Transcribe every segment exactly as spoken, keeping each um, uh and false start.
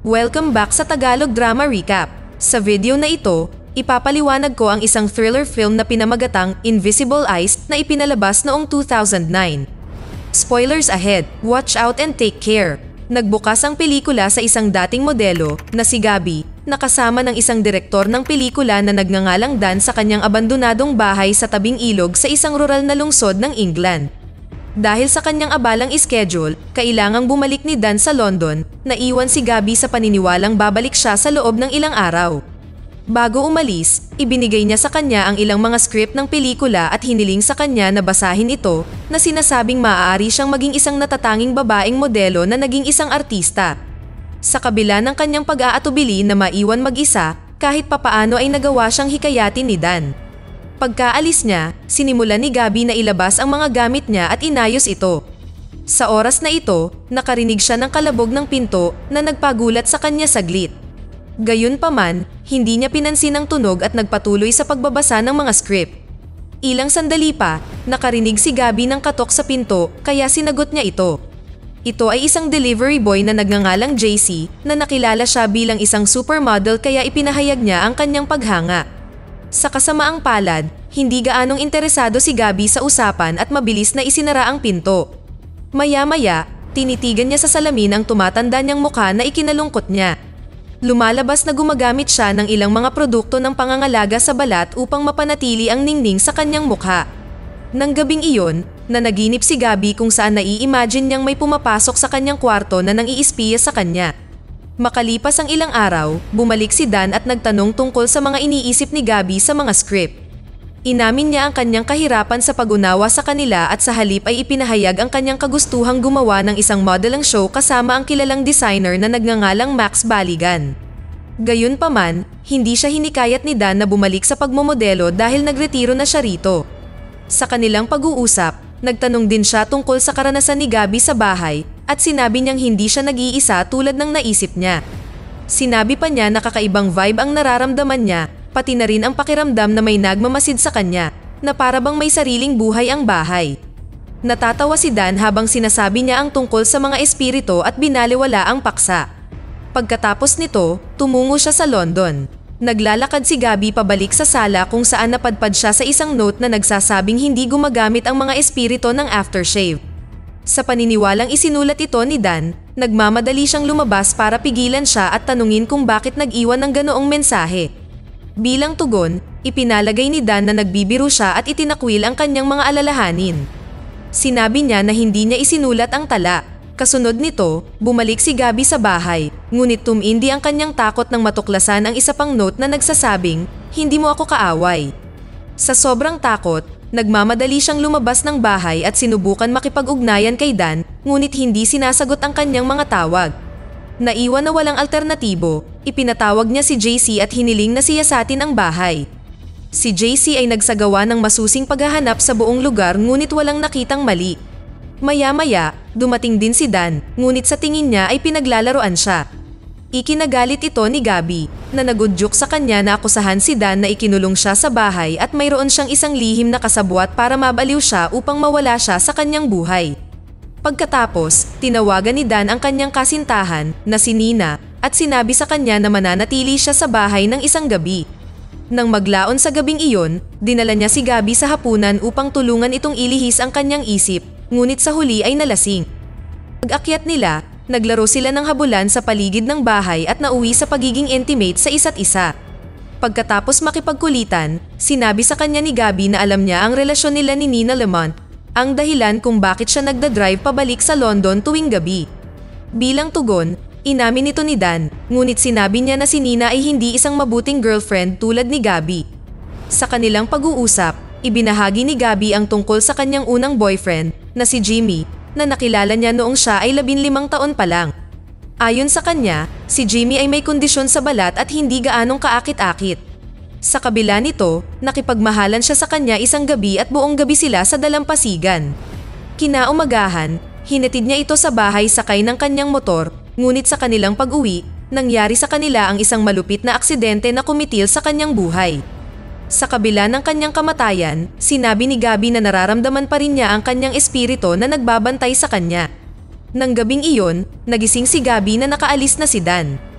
Welcome back sa Tagalog Drama Recap. Sa video na ito, ipapaliwanag ko ang isang thriller film na pinamagatang Invisible Eyes na ipinalabas noong two thousand nine. Spoilers ahead, watch out and take care. Nagbukas ang pelikula sa isang dating modelo na si Gabby, na kasama ng isang direktor ng pelikula na nagngangalang Dan sa kanyang abandonadong bahay sa tabing ilog sa isang rural na lungsod ng England. Dahil sa kanyang abalang schedule, kailangang bumalik ni Dan sa London, naiwan si Gabby sa paniniwalang babalik siya sa loob ng ilang araw. Bago umalis, ibinigay niya sa kanya ang ilang mga script ng pelikula at hiniling sa kanya na basahin ito na sinasabing maaari siyang maging isang natatanging babaeng modelo na naging isang artista. Sa kabila ng kanyang pag-aatubili na maiwan mag-isa, kahit papaano ay nagawa siyang hikayatin ni Dan. Pagkaalis niya, sinimulan ni Gabby na ilabas ang mga gamit niya at inayos ito. Sa oras na ito, nakarinig siya ng kalabog ng pinto na nagpagulat sa kanya saglit. Gayunpaman, hindi niya pinansin ang tunog at nagpatuloy sa pagbabasa ng mga script. Ilang sandali pa, nakarinig si Gabby ng katok sa pinto kaya sinagot niya ito. Ito ay isang delivery boy na nagngangalang J C na nakilala siya bilang isang supermodel kaya ipinahayag niya ang kanyang paghanga. Sa kasamaang palad, hindi gaanong interesado si Gabby sa usapan at mabilis na isinara ang pinto. Maya-maya, tinitigan niya sa salamin ang tumatanda niyang mukha na ikinalungkot niya. Lumalabas na gumagamit siya ng ilang mga produkto ng pangangalaga sa balat upang mapanatili ang ningning sa kanyang mukha. Nang gabing iyon, nanaginip si Gabby kung saan nai-imagine niyang may pumapasok sa kanyang kwarto na nang-iispiya sa kanya. Makalipas ang ilang araw, bumalik si Dan at nagtanong tungkol sa mga iniisip ni Gabby sa mga script. Inamin niya ang kanyang kahirapan sa pag-unawa sa kanila at sa halip ay ipinahayag ang kanyang kagustuhang gumawa ng isang modeling show kasama ang kilalang designer na nagngangalang Max Baligan. Gayunpaman, hindi siya hinikayat ni Dan na bumalik sa pagmomodelo dahil nagretiro na siya rito. Sa kanilang pag-uusap, nagtanong din siya tungkol sa karanasan ni Gabby sa bahay at sinabi niyang hindi siya nag-iisa tulad ng naisip niya. Sinabi pa niya na kakaibang vibe ang nararamdaman niya, pati na rin ang pakiramdam na may nagmamasid sa kanya, na para bang may sariling buhay ang bahay. Natatawa si Dan habang sinasabi niya ang tungkol sa mga espiritu at binaliwala ang paksa. Pagkatapos nito, tumungo siya sa London. Naglalakad si Gabby pabalik sa sala kung saan napadpad siya sa isang note na nagsasabing hindi gumagamit ang mga espiritu ng aftershave. Sa paniniwalang isinulat ito ni Dan, nagmamadali siyang lumabas para pigilan siya at tanungin kung bakit nag-iwan ng ganoong mensahe. Bilang tugon, ipinalagay ni Dan na nagbibiro siya at itinakwil ang kanyang mga alalahanin. Sinabi niya na hindi niya isinulat ang tala. Kasunod nito, bumalik si Gabby sa bahay, ngunit tumindi ang kanyang takot nang matuklasan ang isa pang note na nagsasabing, "Hindi mo ako kaaway." Sa sobrang takot, nagmamadali siyang lumabas ng bahay at sinubukan makipag-ugnayan kay Dan, ngunit hindi sinasagot ang kanyang mga tawag. Naiwan na walang alternatibo, ipinatawag niya si J C at hiniling na siyasatin ang bahay. Si J C ay nagsagawa ng masusing paghahanap sa buong lugar ngunit walang nakitang mali. Maya-maya, dumating din si Dan, ngunit sa tingin niya ay pinaglalaroan siya. Ikinagalit ito ni Gabby, na nagudyok sa kanya na akusahan si Dan na ikinulong siya sa bahay at mayroon siyang isang lihim na kasabwat para mabaliw siya upang mawala siya sa kanyang buhay. Pagkatapos, tinawagan ni Dan ang kanyang kasintahan, na si Nina, at sinabi sa kanya na mananatili siya sa bahay ng isang gabi. Nang maglaon sa gabing iyon, dinala niya si Gabby sa hapunan upang tulungan itong ilihis ang kanyang isip, ngunit sa huli ay nalasing. Pag-akyat nila, naglaro sila ng habulan sa paligid ng bahay at nauwi sa pagiging intimate sa isa't isa. Pagkatapos makipagkulitan, sinabi sa kanya ni Gabby na alam niya ang relasyon nila ni Nina Lamont, ang dahilan kung bakit siya nagdadrive pabalik sa London tuwing gabi. Bilang tugon, inamin ito ni Dan, ngunit sinabi niya na si Nina ay hindi isang mabuting girlfriend tulad ni Gabby. Sa kanilang pag-uusap, ibinahagi ni Gabby ang tungkol sa kanyang unang boyfriend, na si Jimmy, na nakilala niya noong siya ay labinlimang taon pa lang. Ayon sa kanya, si Jimmy ay may kondisyon sa balat at hindi gaanong kaakit-akit. Sa kabila nito, nakipagmahalan siya sa kanya isang gabi at buong gabi sila sa dalampasigan. Kinaumagahan, hinatid niya ito sa bahay sakay ng kanyang motor, ngunit sa kanilang pag-uwi, nangyari sa kanila ang isang malupit na aksidente na kumitil sa kanyang buhay. Sa kabila ng kanyang kamatayan, sinabi ni Gabby na nararamdaman pa rin niya ang kanyang espiritu na nagbabantay sa kanya. Nang gabing iyon, nagising si Gabby na nakaalis na si Dan.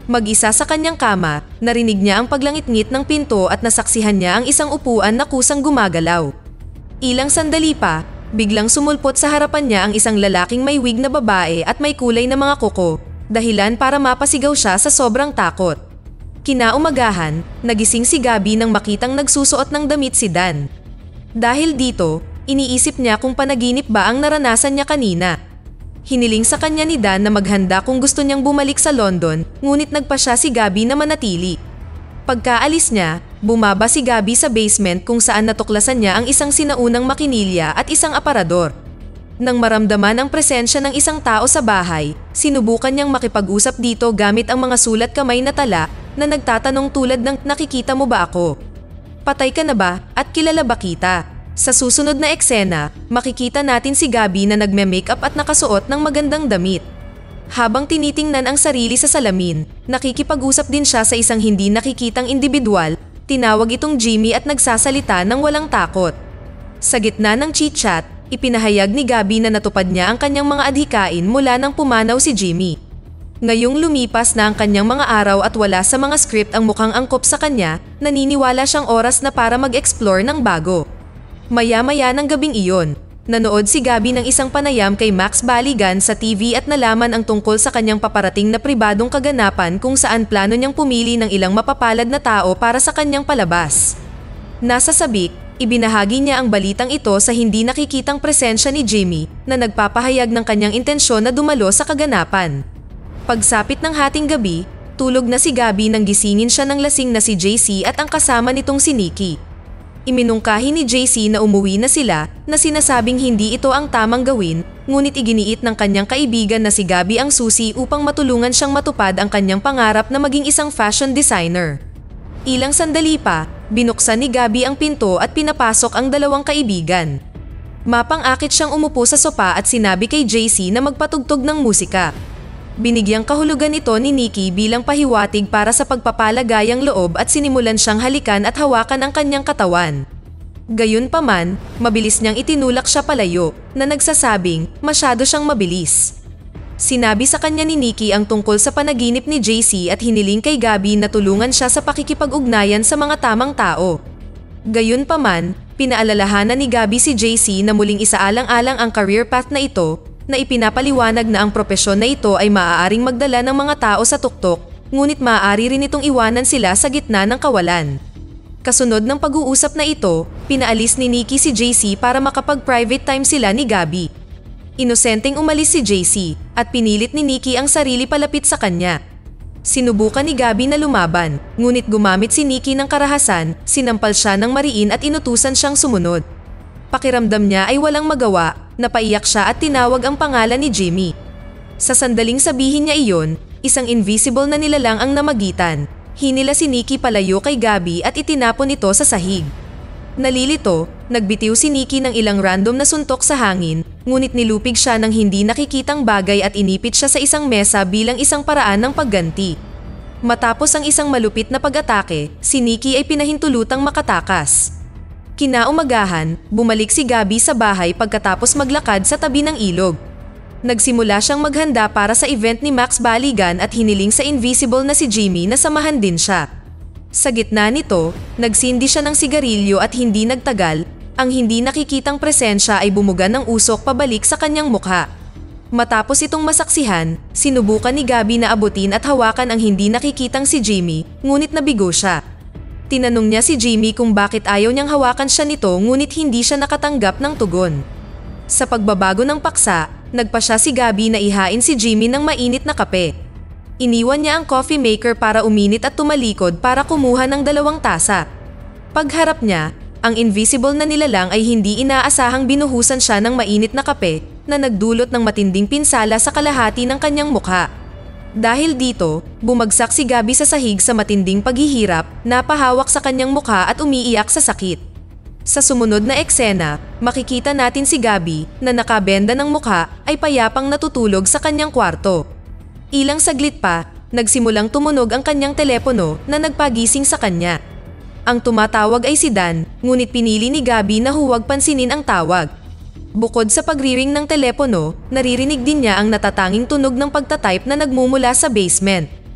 Mag-isa sa kanyang kama, narinig niya ang paglangit-ngit ng pinto at nasaksihan niya ang isang upuan na kusang gumagalaw. Ilang sandali pa, biglang sumulpot sa harapan niya ang isang lalaking may wig na babae at may kulay na mga kuko, dahilan para mapasigaw siya sa sobrang takot. Kinaumagahan, nagising si Gabby nang makitang nagsusuot ng damit si Dan. Dahil dito, iniisip niya kung panaginip ba ang naranasan niya kanina. Hiniling sa kanya ni Dan na maghanda kung gusto niyang bumalik sa London, ngunit nagpa siya si Gabby na manatili. Pagkaalis niya, bumaba si Gabby sa basement kung saan natuklasan niya ang isang sinaunang makinilya at isang aparador. Nang maramdaman ang presensya ng isang tao sa bahay, sinubukan niyang makipag-usap dito gamit ang mga sulat kamay na tala na nagtatanong tulad ng "Nakikita mo ba ako? Patay ka na ba at kilala ba kita?" Sa susunod na eksena, makikita natin si Gabby na nagme-makeup at nakasuot ng magandang damit. Habang tinitingnan ang sarili sa salamin, nakikipag-usap din siya sa isang hindi nakikitang individual, tinawag itong Jimmy at nagsasalita ng walang takot. Sa gitna ng chit-chat, ipinahayag ni Gabby na natupad niya ang kanyang mga adhikain mula nang pumanaw si Jimmy. Ngayong lumipas na ang kanyang mga araw at wala sa mga script ang mukhang angkop sa kanya, naniniwala siyang oras na para mag-explore ng bago. Maya-maya ng gabing iyon, nanood si Gabby ng isang panayam kay Max Baligan sa T V at nalaman ang tungkol sa kanyang paparating na pribadong kaganapan kung saan plano niyang pumili ng ilang mapapalad na tao para sa kanyang palabas. Nasa sabik, ibinahagi niya ang balitang ito sa hindi nakikitang presensya ni Jimmy na nagpapahayag ng kanyang intensyon na dumalo sa kaganapan. Pagsapit ng hating gabi, tulog na si Gabby nang gisingin siya ng lasing na si J C at ang kasama nitong si Nikki. Iminungkahi ni J C na umuwi na sila na sinasabing hindi ito ang tamang gawin, ngunit iginiit ng kanyang kaibigan na si Gabby ang susi upang matulungan siyang matupad ang kanyang pangarap na maging isang fashion designer. Ilang sandali pa, binuksan ni Gabby ang pinto at pinapasok ang dalawang kaibigan. Mapang-akit siyang umupo sa sopa at sinabi kay J C na magpatugtog ng musika. Binigyang kahulugan ito ni Nikki bilang pahiwatig para sa pagpapalagayang loob at sinimulan siyang halikan at hawakan ang kanyang katawan. Gayunpaman, mabilis niyang itinulak siya palayo, na nagsasabing masyado siyang mabilis. Sinabi sa kanya ni Nikki ang tungkol sa panaginip ni J C at hiniling kay Gabby na tulungan siya sa pakikipag-ugnayan sa mga tamang tao. Gayunpaman, pinaalalahanan ni Gabby si J C na muling isaalang-alang ang career path na ito, na ipinapaliwanag na ang propesyon na ito ay maaaring magdala ng mga tao sa tuktok, ngunit maaari rin itong iwanan sila sa gitna ng kawalan. Kasunod ng pag-uusap na ito, pinaalis ni Nikki si J C para makapag-private time sila ni Gabby. Inosenteng umalis si J C at pinilit ni Nikki ang sarili palapit sa kanya. Sinubukan ni Gabby na lumaban, ngunit gumamit si Nikki ng karahasan, sinampal siya ng mariin at inutusan siyang sumunod. Pakiramdam niya ay walang magawa, napaiyak siya at tinawag ang pangalan ni Jimmy. Sa sandaling sabihin niya iyon, isang invisible na nilalang ang namagitan. Hinila si Nikki palayo kay Gabby at itinapon ito sa sahig. Nalilito, nagbitiw si Nikki ng ilang random na suntok sa hangin, ngunit nilupig siya ng hindi nakikitang bagay at inipit siya sa isang mesa bilang isang paraan ng pagganti. Matapos ang isang malupit na pag-atake, si Nikki ay pinahintulutang makatakas. Kinaumagahan, bumalik si Gabby sa bahay pagkatapos maglakad sa tabi ng ilog. Nagsimula siyang maghanda para sa event ni Max Baligan at hiniling sa invisible na si Jimmy na samahan din siya. Sa gitna nito, nagsindi siya ng sigarilyo at hindi nagtagal, ang hindi nakikitang presensya ay bumuga ng usok pabalik sa kanyang mukha. Matapos itong masaksihan, sinubukan ni Gabby na abutin at hawakan ang hindi nakikitang si Jimmy, ngunit nabigo siya. Tinanong niya si Jimmy kung bakit ayaw niyang hawakan siya nito ngunit hindi siya nakatanggap ng tugon. Sa pagbabago ng paksa, nagpa siya si Gabby na ihain si Jimmy ng mainit na kape. Iniwan niya ang coffee maker para uminit at tumalikod para kumuha ng dalawang tasa. Pagharap niya, ang invisible na nilalang ay hindi inaasahang binuhusan siya ng mainit na kape na nagdulot ng matinding pinsala sa kalahati ng kanyang mukha. Dahil dito, bumagsak si Gabby sa sahig sa matinding paghihirap, napahawak sa kanyang mukha at umiiyak sa sakit. Sa sumunod na eksena, makikita natin si Gabby na nakabenda ng mukha ay payapang natutulog sa kanyang kwarto. Ilang saglit pa, nagsimulang tumunog ang kanyang telepono na nagpagising sa kanya. Ang tumatawag ay si Dan, ngunit pinili ni Gabby na huwag pansinin ang tawag. Bukod sa pagriring ng telepono, naririnig din niya ang natatanging tunog ng pagtatype na nagmumula sa basement.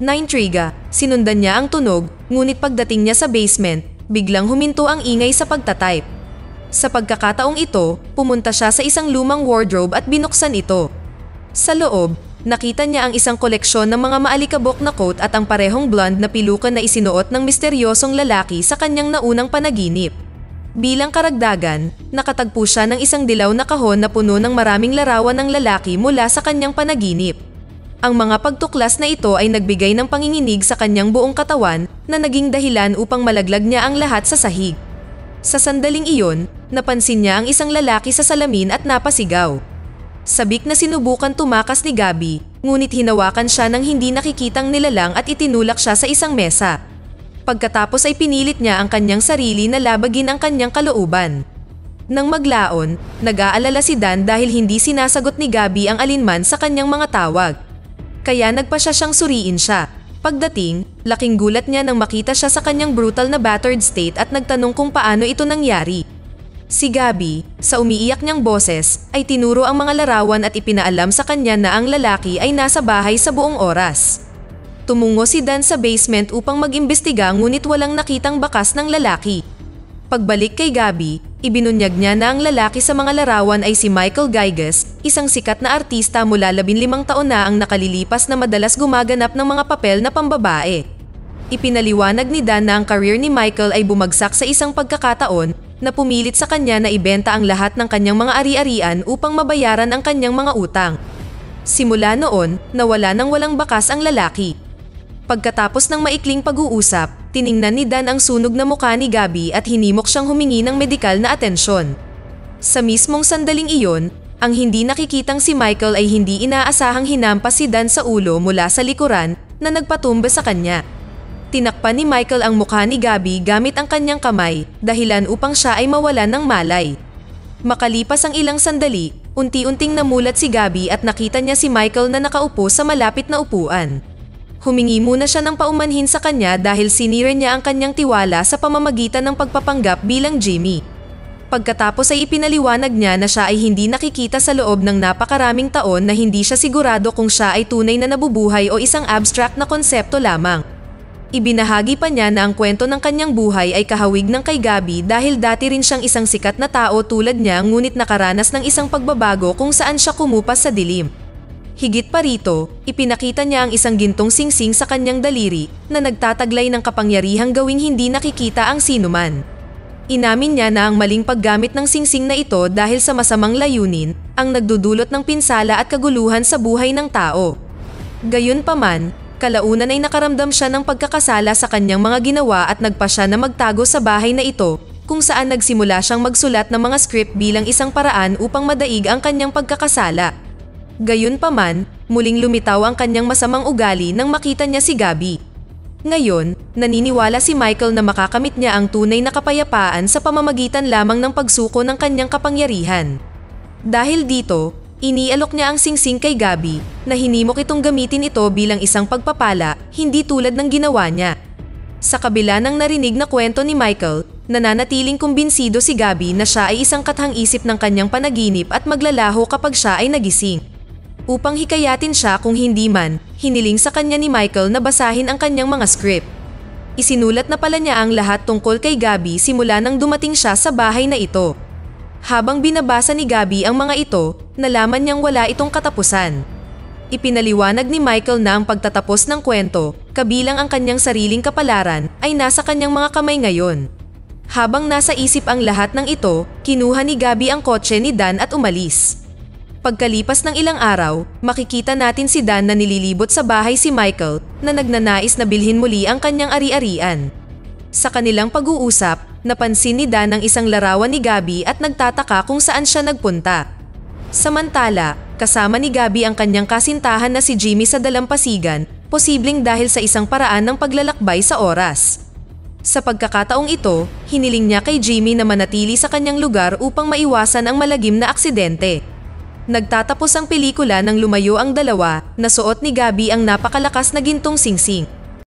Naintriga, sinundan niya ang tunog, ngunit pagdating niya sa basement, biglang huminto ang ingay sa pagtatype. Sa pagkakataong ito, pumunta siya sa isang lumang wardrobe at binuksan ito. Sa loob, nakita niya ang isang koleksyon ng mga maalikabok na coat at ang parehong blonde na pilukan na isinuot ng misteryosong lalaki sa kanyang naunang panaginip. Bilang karagdagan, nakatagpo siya ng isang dilaw na kahon na puno ng maraming larawan ng lalaki mula sa kanyang panaginip. Ang mga pagtuklas na ito ay nagbigay ng panginginig sa kanyang buong katawan na naging dahilan upang malaglag niya ang lahat sa sahig. Sa sandaling iyon, napansin niya ang isang lalaki sa salamin at napasigaw. Sabik na sinubukan tumakas ni Gabby, ngunit hinawakan siya ng hindi nakikitang nilalang at itinulak siya sa isang mesa. Pagkatapos ay pinilit niya ang kanyang sarili na labagin ang kanyang kalooban. Nang maglaon, nag-aalala si Dan dahil hindi sinasagot ni Gabby ang alinman sa kanyang mga tawag. Kaya nagpa siya siyang suriin siya. Pagdating, laking gulat niya nang makita siya sa kanyang brutal na battered state at nagtanong kung paano ito nangyari. Si Gabby, sa umiiyak niyang boses, ay tinuro ang mga larawan at ipinaalam sa kanya na ang lalaki ay nasa bahay sa buong oras. Tumungo si Dan sa basement upang mag-imbestiga ngunit walang nakitang bakas ng lalaki. Pagbalik kay Gabby, ibinunyag niya na ang lalaki sa mga larawan ay si Michael Gyges, isang sikat na artista mula labinlimang taon na ang nakalilipas na madalas gumaganap ng mga papel na pambabae. Ipinaliwanag ni Dan na ang career ni Michael ay bumagsak sa isang pagkakataon na pumilit sa kanya na ibenta ang lahat ng kanyang mga ari-arian upang mabayaran ang kanyang mga utang. Simula noon, nawala nang walang bakas ang lalaki. Pagkatapos ng maikling pag-uusap, tiningnan ni Dan ang sunog na mukha ni Gabby at hinimok siyang humingi ng medikal na atensyon. Sa mismong sandaling iyon, ang hindi nakikitang si Michael ay hindi inaasahang hinampas si Dan sa ulo mula sa likuran na nagpatumba sa kanya. Tinakpan ni Michael ang mukha ni Gabby gamit ang kanyang kamay, dahilan upang siya ay mawalan ng malay. Makalipas ang ilang sandali, unti-unting namulat si Gabby at nakita niya si Michael na nakaupo sa malapit na upuan. Humingi muna siya ng paumanhin sa kanya dahil sinira niya ang kanyang tiwala sa pamamagitan ng pagpapanggap bilang Jimmy. Pagkatapos ay ipinaliwanag niya na siya ay hindi nakikita sa loob ng napakaraming taon na hindi siya sigurado kung siya ay tunay na nabubuhay o isang abstract na konsepto lamang. Ibinahagi pa niya na ang kwento ng kanyang buhay ay kahawig ng kay Gabby dahil dati rin siyang isang sikat na tao tulad niya ngunit nakaranas ng isang pagbabago kung saan siya kumupas sa dilim. Higit pa rito, ipinakita niya ang isang gintong singsing sa kanyang daliri na nagtataglay ng kapangyarihang gawing hindi nakikita ang sinuman. Inamin niya na ang maling paggamit ng singsing na ito dahil sa masamang layunin ang nagdudulot ng pinsala at kaguluhan sa buhay ng tao. Gayunpaman, kalaunan ay nakaramdam siya ng pagkakasala sa kanyang mga ginawa at nagpa siya na magtago sa bahay na ito kung saan nagsimula siyang magsulat ng mga script bilang isang paraan upang madaig ang kanyang pagkakasala. Gayunpaman, muling lumitaw ang kanyang masamang ugali nang makita niya si Gabby. Ngayon, naniniwala si Michael na makakamit niya ang tunay na kapayapaan sa pamamagitan lamang ng pagsuko ng kanyang kapangyarihan. Dahil dito, inialok niya ang singsing kay Gabby na hinimok itong gamitin ito bilang isang pagpapala, hindi tulad ng ginawa niya. Sa kabila ng narinig na kwento ni Michael, nananatiling kumbinsido si Gabby na siya ay isang kathang-isip ng kanyang panaginip at maglalaho kapag siya ay nagising. Upang hikayatin siya kung hindi man, hiniling sa kanya ni Michael na basahin ang kanyang mga script. Isinulat na pala niya ang lahat tungkol kay Gabby simula nang dumating siya sa bahay na ito. Habang binabasa ni Gabby ang mga ito, nalaman niyang wala itong katapusan. Ipinaliwanag ni Michael na ang pagtatapos ng kwento, kabilang ang kanyang sariling kapalaran, ay nasa kanyang mga kamay ngayon. Habang nasa isip ang lahat ng ito, kinuha ni Gabby ang kotse ni Dan at umalis. Pagkalipas ng ilang araw, makikita natin si Dan na nililibot sa bahay si Michael na nagnanais na bilhin muli ang kanyang ari-arian. Sa kanilang pag-uusap, napansin ni Dan ang isang larawan ni Gabby at nagtataka kung saan siya nagpunta. Samantala, kasama ni Gabby ang kanyang kasintahan na si Jimmy sa dalampasigan, posibleng dahil sa isang paraan ng paglalakbay sa oras. Sa pagkakataong ito, hiniling niya kay Jimmy na manatili sa kanyang lugar upang maiwasan ang malagim na aksidente. Nagtatapos ang pelikula nang lumayo ang dalawa, nasuot ni Gabby ang napakalakas na gintong singsing.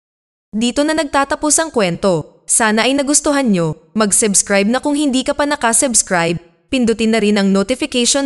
Dito na nagtatapos ang kwento. Sana ay nagustuhan nyo. Mag-subscribe na kung hindi ka pa nakasubscribe. Pindutin na rin ang notification